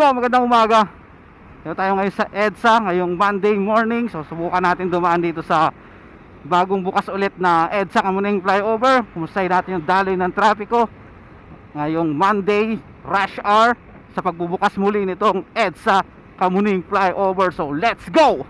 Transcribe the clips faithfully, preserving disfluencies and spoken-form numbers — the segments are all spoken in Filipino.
go, magandang umaga. Dito tayo ngayon sa EDSA, ngayong Monday morning. So subukan natin dumaan dito sa bagong bukas ulit na EDSA Kamuning Flyover. Kumustahin natin yung daloy ng trapiko ngayong Monday rush hour sa pagbubukas muli nitong EDSA Kamuning Flyover. So let's go!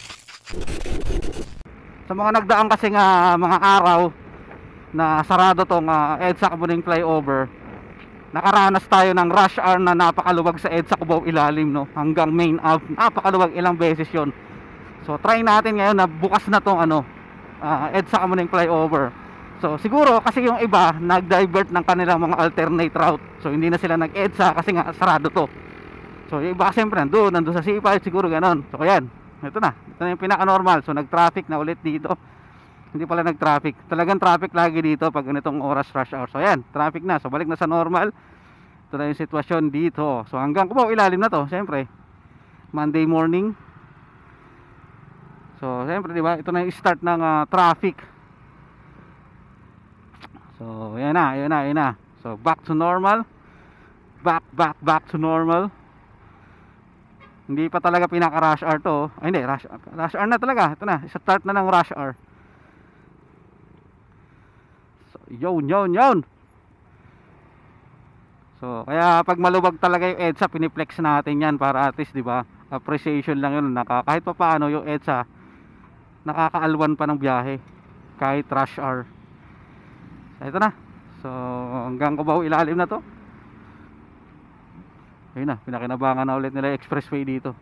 Sa mga nagdaan kasi nga mga araw na sarado tong uh, EDSA Kamuning Flyover, nakaranas tayo ng rush hour na napakaluwag sa EDSA Cubao ilalim, no? Hanggang main up, napakaluwag, ilang beses yon. So try natin ngayon na bukas na tong ano, uh, EDSA Kamuning Flyover. So siguro kasi yung iba nag-divert ng kanilang mga alternate route, so hindi na sila nag-EDSA kasi nga sarado to. So yung iba siyempre nandun, nandun sa C five siguro ganon. So ayan, ito na, ito na yung pinaka-normal. So nag-traffic na ulit dito. Hindi pala nag-traffic. Talagang traffic lagi dito pag ganitong oras rush hour. So ayan, traffic na. So balik na sa normal. Ito na yung sitwasyon dito. So hanggang Cubao ilalim na to, siyempre. Monday morning. So siyempre, di ba? Ito na yung start ng uh, traffic. So ayan na, ayan na, ayan na. So back to normal. Back, back, back to normal. Hindi pa talaga pinaka-rush hour to. Ay hindi, rush, rush hour na talaga. Ito na, start na ng rush hour. Yun, yun, yun. So, kaya pag maluwag talaga yung EDSA, piniplex natin yan para at least, di ba, appreciation lang yun. Naka, kahit pa paano yung EDSA, nakakaalwan pa ng biyahe. Kahit rush hour. So, ito na. So, hanggang Cubao ilalim na to. Ayun na, pinakinabangan na ulit nila yung expressway dito.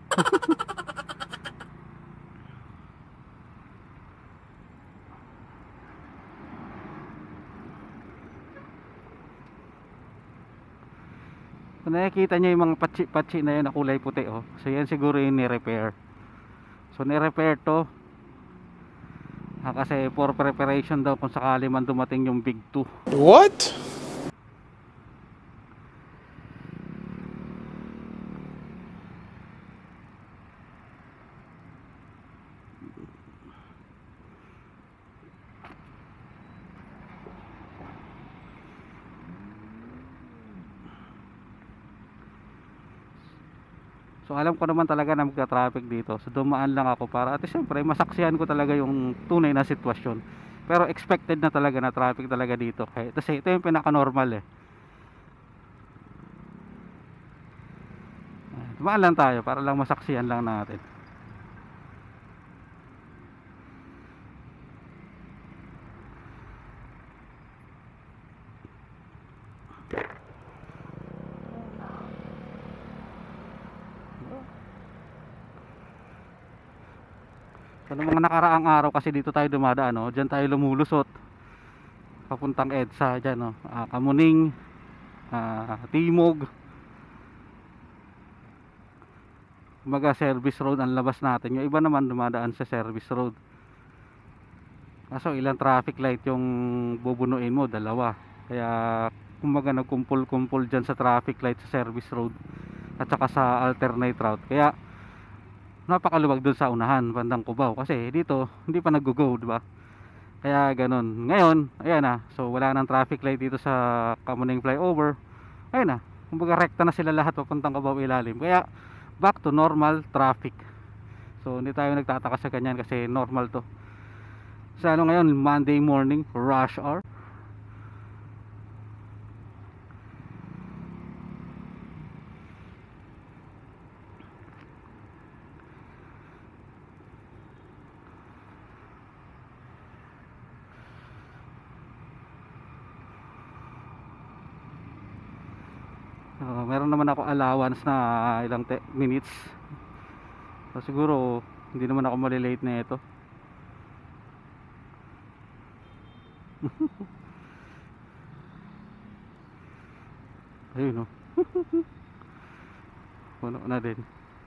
Kung nakikita nyo yung mga patsi-patsi na yun na kulay puti, oh. So yan siguro yung ni-repair. So ni-repair to ah, kasi for preparation daw kung sakali man dumating yung big two. What? So alam ko naman talaga na magka-traffic dito. So dumaan lang ako para at siyempre masaksihan ko talaga yung tunay na sitwasyon. Pero expected na talaga na traffic talaga dito. Kaya kasi ito yung pinaka-normal eh. Dumaan lang tayo para lang masaksihan lang natin. So noong mga nakaraang araw kasi dito tayo dumadaan, no? Diyan tayo lumulusot papuntang EDSA diyan, no? Uh, Kamuning, uh, Timog. Kumbaga service road ang labas natin. Yung iba naman dumadaan sa service road. Kaso ilang traffic light yung bubunuin mo? Dalawa. Kaya kumbaga nagkumpul-kumpul diyan sa traffic light sa service road at saka sa alternate route. Kaya napakaluwag dun sa unahan bandang Cubao kasi dito hindi pa nag-go, di ba? Kaya ganun. Ngayon, ayan na. So wala nang traffic light dito sa Kamuning Flyover. Ayun na. Kumbaga rekta na sila lahat papuntang Cubao ilalim. Kaya back to normal traffic. So hindi tayo nagtataka sa ganyan kasi normal to. Sa ano ngayon, Monday morning rush hour. Uh, meron naman ako allowance na ilang minutes. So siguro hindi naman ako malilate na ito. Ayun, no. Puno na din.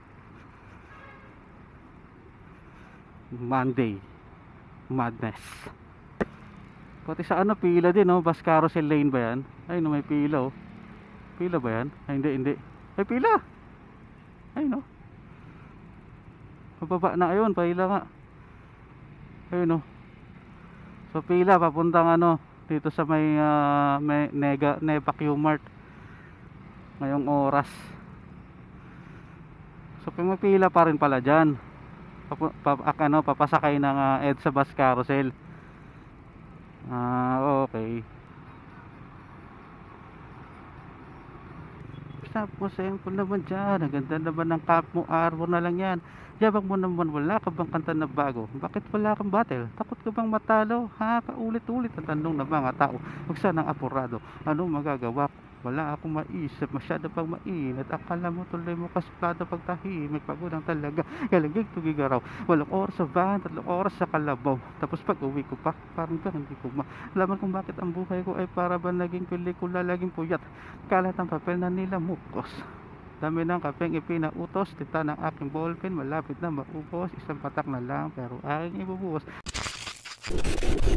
Monday madness. Pati sa ano pila din, no? Bus carousel lane ba yan? Ayun, no, may pila, oh. Pila ba yan? Ay hindi, hindi. Ay pila. Ay no. Pababa na ayun, pila nga. Ayun no. So pila papuntang ano dito sa may, uh, may Nega, Nepa Q-Mart ngayong oras. So pumipila pa rin pala dyan. Papu, pa, ak- ano, papasakay ng ah, EDSA bus carousel. Ah, okay. Stop mo cellphone naman dyan. Ang ganda naman ng cap mo. Arbor na lang yan. Yabang mo naman, wala ka bang kanta na bago? Bakit wala kang battle? Takot ka bang matalo? Ha? Paulit-ulit ang tanong ng mga tao. Huwag sanang apurado. Anong magagawa ko? Wala akong maisip. Masyado pang mainit. Akala mo tuloy mo kasplado pagtahimik. Pagod lang talaga. Galagig tugigaraw. Walang oras sa van. Tatlong oras sa kalabaw. Tapos pag uwi ko pa, parang ba hindi ko malaman kung bakit ang buhay ko ay para ba naging pelikula, laging puyat. Kalat ang papel na nila mukos. Dami ng kapeng ipinautos. Tita ng aking ballpen. Malapit na maubos. Isang patak na lang pero aking ibubuhos.